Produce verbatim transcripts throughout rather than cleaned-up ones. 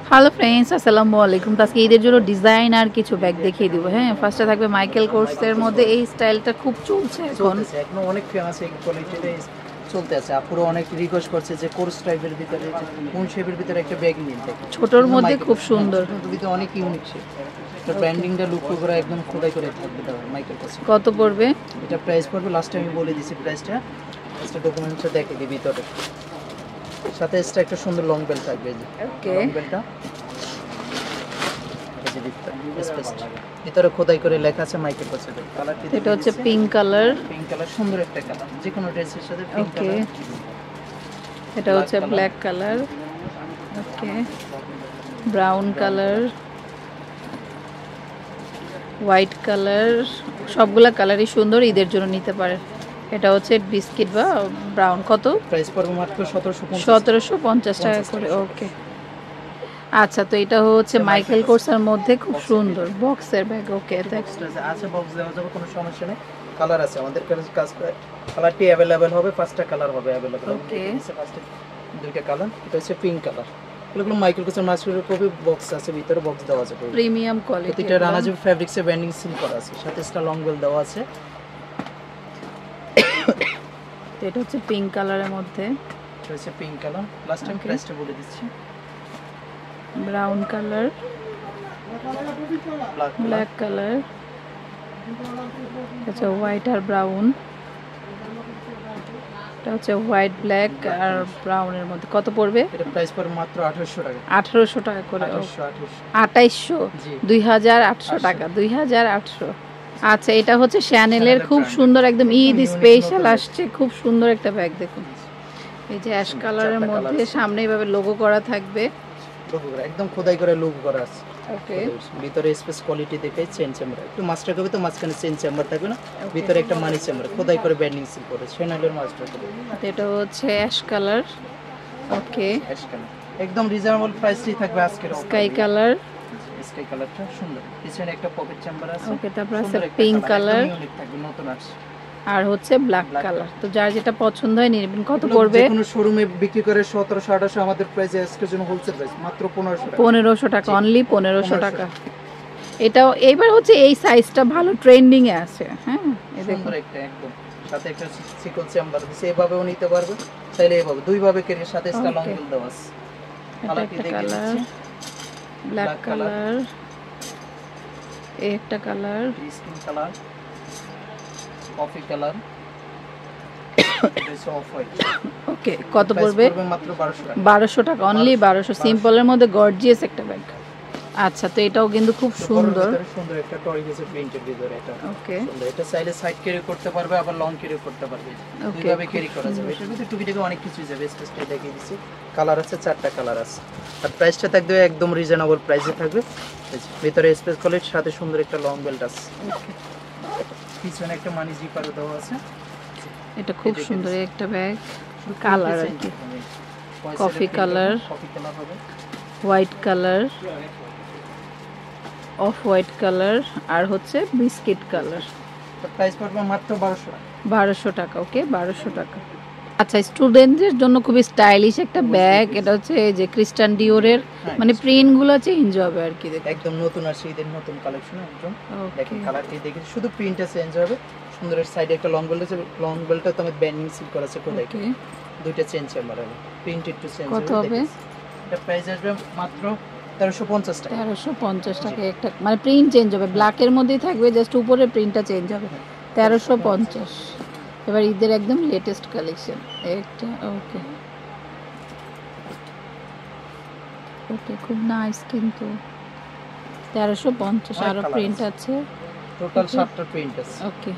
Hello friends, আসসালামু আলাইকুম। তো আজকে ঈদের জন্য ডিজাইন আর কিছু ব্যাগ দেখিয়ে দিব। হ্যাঁ, ফার্স্টে থাকবে মাইকেল কোর্সের মধ্যে। এই স্টাইলটা খুব চলছে এখন, এখন অনেক ফেমাস এই কোয়ালিটিতে চলতে আছে। আপুরো অনেক রিকোয়েস্ট করছে যে কোর্স টাইপের ভিতরে কোন শেপের ভিতরে একটা ব্যাগ নিন, ছোটর মধ্যে খুব সুন্দর, কিন্তু অনেক ইউনিক শেপ। তো ব্র্যান্ডিংটা লুক করে একদম খোদাই করে থাকবে মাইকেল কোর্স। কত পড়বে এটা? প্রাইস পড়বে লাস্ট টাইম আমি বলে দিয়েছি প্রাইসটা। আজকে ডকুমেন্টসটা দেখে দিই ভিতরে, সাথে এক্সট্রা একটা সুন্দর লং বেল্ট থাকবে। ওকে, লং বেল্টটা ভিতরে খোদাই করে লেখা আছে মাইকেল কোর্সের কালারটি। এটা হচ্ছে পিঙ্ক কালার, পিঙ্ক কালার সুন্দর একটা কালার, যে কোনো ড্রেসের সাথে পিঙ্ক কালার। এটা হচ্ছে black colour, okay, brown colour, white colour, সবগুলা কালারই সুন্দর, ঈদের জন্য নিতে পারেন। এটা হচ্ছে বিস্কিট বা ব্রাউন। কত প্রাইস পড়বে? মাত্র সতেরোশো পঞ্চাশ টাকা করে। ওকে, আচ্ছা। তো এটা হচ্ছে মাইকেল কোর্সের মধ্যে খুব সুন্দর বক্সের ব্যাগ। ওকে, আছে বক্স দেওয়া যাবে, কোনো সমস্যা নেই। কালার আছে আমাদের কাছে, কাজ কালারটি अवेलेबल হবে, পাঁচটা কালার হবে अवेलेबल। ওকে, ফার্স্টে দুইটা কালার। এটা হচ্ছে পিঙ্ক কালার। এগুলো মাইকেল কোর্সের মাস্টার কপি বক্স আছে, ভিতরে বক্স দেওয়া আছে, প্রিমিয়াম কোয়ালিটি। এটা রানাজু ফেব্রিক্সে ব্যান্ডিং সিল করা আছে, সাথে একটা লং বেল দেওয়া আছে। এটা হচ্ছে পিঙ্ক কালারের মধ্যে, এটা হচ্ছে পিঙ্ক কালার। লাস্ট টাইম প্রাইসটা বলে দিচ্ছি। ব্রাউন কালার, ব্ল্যাক কালার, আচ্ছা, হোয়াইট আর ব্রাউন। এটা হচ্ছে হোয়াইট, ব্ল্যাক আর ব্রাউনের মধ্যে। কত পড়বে? এটা প্রাইস পড়বে মাত্র আঠারোশো টাকা। আঠারোশো টাকা করে। আঠাইশশো, দুই হাজার আটশো টাকা, দুই হাজার আটশো। আচ্ছা, এটা হচ্ছে শ্যানেলের খুব সুন্দর, একদম ঈদ স্পেশাল আসছে, খুব সুন্দর একটা ব্যাগ। দেখুন, এই যে অ্যাশ কালারের মধ্যে সামনে এইভাবে লোগো করা থাকবে, একদম খোদাই করে লোগো করা আছে। ওকে, ভিতরে স্পেস কোয়ালিটি দেখে চেন চেম্বার, একটু মাস্টার কপি তো মাঝখানে চেন চেম্বার থাকবে না, ভিতরে একটা মানি চেম্বার খোদাই করে ব্যান্ডিং সিল করে শ্যানেলের মাস্টার কপি। এটা হচ্ছে ash colour, okay, ash colour একদম রিজনেবল প্রাইসই থাকবে আজকের। স্কাই কালার, স্কাই কালারটা সুন্দর, পিছনে একটা পকেট চেম্বার আছে। ওকে, তারপর আছে পিঙ্ক কালার, ইউনিক থাকবে, নতুন আসছে। আর হচ্ছে ব্ল্যাক কালার। তো যার যেটা পছন্দ হয় নিয়ে নেবেন। কত পড়বে? যে কোনো শোরুমে বিক্রি করে সতেরোশো আঠারোশো, আমাদের প্রাইসে আজকের জন্য হোলসেল প্রাইস মাত্র পনেরোশো টাকা। পনেরোশো টাকা, অনলি পনেরোশো টাকা। এটাও এইবার হচ্ছে এই সাইজটা ভালো ট্রেন্ডিং এ আছে। হ্যাঁ, এই দেখুন, একটা একদম সাথে একটা সিকল চেম্বার দিছে, এভাবেও নিতে পারবে, চাইলে এভাবে দুই ভাবে করে, সাথে একটা লং বেল দেওয়া আছে। কালারটি দেখে দিচ্ছি, ব্ল্যাক কালার, এই একটা colour, skin colour, coffee colour, okay. কত পড়বে? মাত্র বারোশো টাকা। বারোশো টাকা, অনলি বারোশো। সিম্পলের মধ্যে গর্জিয়াস একটা ব্যাগ। আচ্ছা, তো এটাও কিন্তু খুব সুন্দর, সুন্দর একটা টরি পিসের প্রিন্টের ভিতরে। এটা ওকে, সুন্দর। এটা চাইলে সাইড ক্যারি করতে পারবে, আবার লং ক্যারি করতে পারবে, দুইভাবে ক্যারি করা যাবে। এটার ভিতরে টুকিটাকি অনেক কিছু যাবে, স্পেসটা দেখিয়ে দিচ্ছি। কালার আছে, চারটা কালার আছে, আর প্রাইসটা থাকবে একদম রিজনেবল প্রাইসে থাকবে। ভিতরে স্পেস কোয়ালিটির সাথে সুন্দর একটা লং বেল্ট আছে, ওকে। পিছনে একটা মানি জিপার দেওয়া আছে। এটা খুব সুন্দর একটা ব্যাগ। কালার আর কি, কফি কালার, কফি কালার হবে, white colour, off white colour, আর হচ্ছে বিস্কিট কালার। প্রাইস পড়বে মাত্র বারোশো টাকা। বারোশো টাকা, ওকে, বারোশো টাকা। আচ্ছা, স্টুডেন্টদের জন্য খুবই স্টাইলিশ একটা ব্যাগ। এটা হচ্ছে এই যে ক্রিস্টান ডিওরের, মানে প্রিন্ট গুলো চেঞ্জ হবে আর কি। একদম নতুন আসছে, ঈদের নতুন কালেকশন একদম। দেখেন কালারটি দেখে, শুধু প্রিন্টটা চেঞ্জ হবে। সুন্দর সাইডে একটা লং বেল্ট আছে, লং বেল্টটা তো আমি ব্যান্ডিং সিল করা আছে কোথায়, দুইটা চেঞ্জ চেম্বার হবে, প্রিন্ট একটু চেঞ্জ হবে। কত হবে? এটা প্রাইস আসবে মাত্র তেরোশো পঞ্চাশ টাকা। তেরোশো পঞ্চাশ টাকা একটা, মানে প্রিন্ট চেঞ্জ হবে, ব্ল্যাকের মধ্যেই থাকবে, জাস্ট উপরে প্রিন্টটা চেঞ্জ হবে। তেরোশো পঞ্চাশ। এবার ঈদের একদম লেটেস্ট কালেকশন একটা, ওকে, ওকে, খুব নাইস কিন্তু। তেরোশো পঞ্চাশ, আরো প্রিন্ট আছে, টোটাল সাতটা প্রিন্ট আছে, ওকে।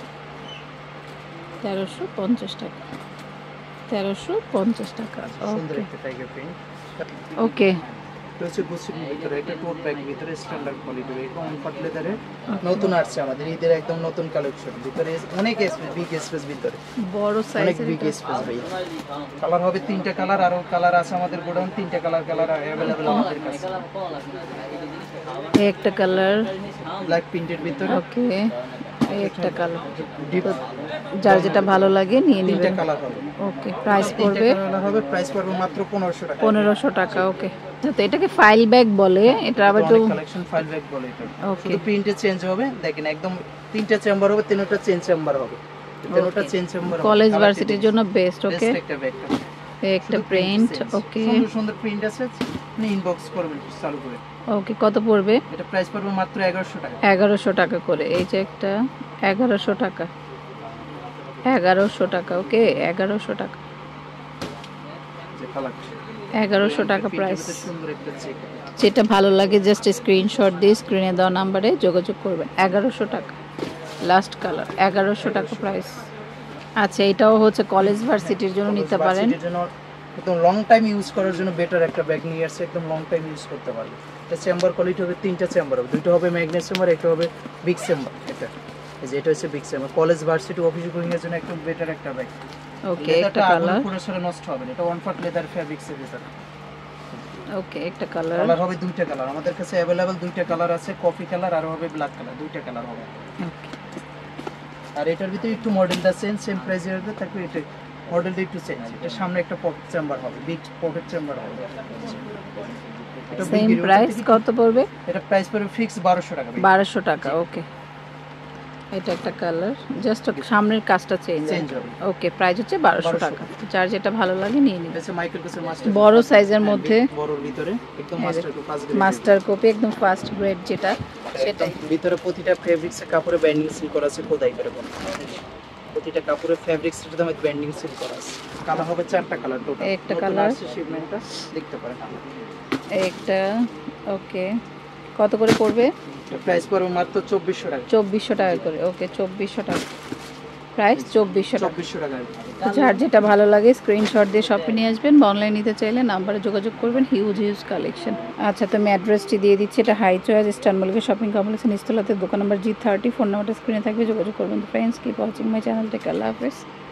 তেরোশো পঞ্চাশ টাকা, তেরোশো পঞ্চাশ টাকা, সুন্দর একটা টাইগার প্রিন্ট, ওকে। এটা হচ্ছে গুছির ভিতরে, এটা টোট ব্যাগ ভিতরে স্ট্যান্ডার্ড কোয়ালিটির, এটা কমফর্ট লেদারের নতুন আসছে আমাদের ঈদের একদম নতুন কালেকশন। ভিতরে অনেক স্পেস, বিগ স্পেস, ভিতরে বড় সাইজের, অনেক বিগ স্পেস ভাই। কালার হবে তিনটা কালার, আরো কালার আছে আমাদের গোডাউন, তিনটা কালার কালার अवेलेबल আমাদের কাছে। একটা কালার ব্ল্যাক প্রিন্টের ভিতরে, ওকে, এই একটা কালার, যার যেটা ভালো লাগে নিয়ে নেবেন। কালার হবে। ওকে, প্রাইস পড়বে কালার হবে, প্রাইস পড়বে মাত্র পনেরোশো টাকা। পনেরোশো টাকা। ওকে, তো এটাকে ফাইল ব্যাগ বলে, এটা আবার একটু কালেকশন ফাইল ব্যাগ বলে এটা। ওকে, শুধু প্রিন্টে চেঞ্জ হবে, দেখেন একদম তিনটা চেম্বার হবে, তিনটা চেঞ্জ চেম্বার হবে, তিনটা চেঞ্জ চেম্বার হবে। কলেজ ভার্সিটির জন্য বেস্ট। ওকে, একটা ব্যাগ, একটা প্রিন্ট। ওকে, সুন্দর সুন্দর প্রিন্ট আছে, আপনি ইনবক্স করবেন চালু করে। ওকে, কত পড়বে? এটা প্রাইস পড়বে মাত্র এগারোশো টাকা। এগারোশো টাকা করে। এই যে একটা এগারোশো টাকা, এগারোশো টাকা। ওকে, এগারোশো টাকা, এগারোশো টাকা প্রাইস। যেটা ভালো লাগে জাস্ট স্ক্রিনশট দিয়ে স্ক্রিনে দেওয়া নাম্বারে যোগাযোগ করবেন। এগারোশো টাকা লাস্ট কালার, এগারোশো টাকা প্রাইস। আচ্ছা, এটাও হচ্ছে কলেজ ভার্সিটির জন্য নিতে পারেন, একদম লং টাইম ইউজ করার জন্য বেটার একটা ব্যাগ নিয়ে আসছে, একদম লং টাইম ইউজ করতে পারবে। এটা চেম্বার কোয়ালিটি হবে, তিনটা চেম্বার হবে, দুটো হবে ম্যাগনেট চেম্বার, একটা হবে বিগ চেম্বার। এটা এই যে এটা হচ্ছে big chamber, college varsity office going এর জন্য একদম বেটার একটা ব্যাগ। ওকে, একটা কালার, পুরো সরে নষ্ট হবে না, এটা ওয়ান পার্ট লেদার ফেব্রিক্স এর ভিতর। ওকে, একটা কালার, কালার হবে দুইটা কালার আমাদের কাছে अवेलेबल, দুইটা কালার আছে, কফি কালার আর হবে ব্ল্যাক কালার, দুইটা কালার হবে। ওকে, আর এটার ভিতরে একটু মডেলটা চেঞ্জ, সেম প্রাইসের মধ্যে থাকবে, এটা মডেলটা একটু চেঞ্জ। এটা সামনে একটা পকেট চেম্বার হবে, বিগ পকেট চেম্বার হবে। এটা সেম প্রাইস কত পড়বে? এটা প্রাইস পড়বে ফিক্স বারোশো টাকা। বারোশো টাকা। ওকে, এটা একটা কালার, জাস্ট সামনের কাজটা চেঞ্জ হবে। ওকে, প্রাইস হচ্ছে বারোশো টাকা। যার যেটা ভালো লাগে নিয়ে নিন। এটা মাইকেল কোসের মাস্টার, বড় সাইজের মধ্যে, বড়র ভিতরে একদম master copy, first grade, master copy একদম ফার্স্ট গ্রেড যেটা, সেটাই। ভিতরে প্রতিটা ফেব্রিক্সে কাপড়ে ব্যান্ডিং সিল করা আছে, খোদাই করে কোন প্রতিটা কাপড়ে ফেব্রিক্সের মধ্যে ব্যান্ডিং সিল করা আছে। কালার হবে চারটা কালার টোটাল। একটা কালার শিপমেন্টটা দেখতে পারেন একটা। ওকে, কত করে পড়বে? প্রাইস পড়বে মাত্র চব্বিশশো টাকা। চব্বিশশো টাকা করে। ওকে, চব্বিশশো টাকা প্রাইস, চব্বিশশো টাকা। চব্বিশশো টাকা। যার যেটা ভালো লাগে স্ক্রিনশট দিয়ে শপে নিয়ে আসবেন, বা অনলাইন নিতে চাইলে নাম্বারে যোগাযোগ করবেন। Huge huge collection. আচ্ছা, তো আমি অ্যাড্রেসটি দিয়ে দিচ্ছি। এটা high choice eastern Mallika shopping complex নিচতলাতে, দোকান নাম্বার জি থার্টি। ফোন নাম্বারটা স্ক্রিনে থাকবে, যোগাযোগ করবেন। তো friends, keep watching my channel. Take care, আল্লাহ হাফেজ।